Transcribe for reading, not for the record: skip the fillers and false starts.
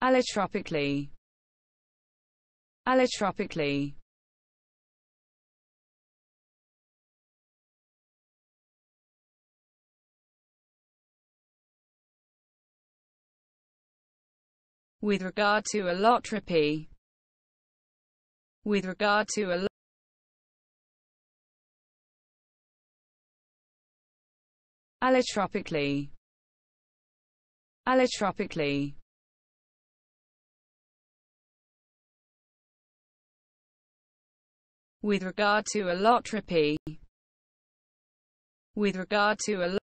allotropically, allotropically, with regard to allotropy, with regard to allotropically, allotropically, with regard to allotropy, with regard to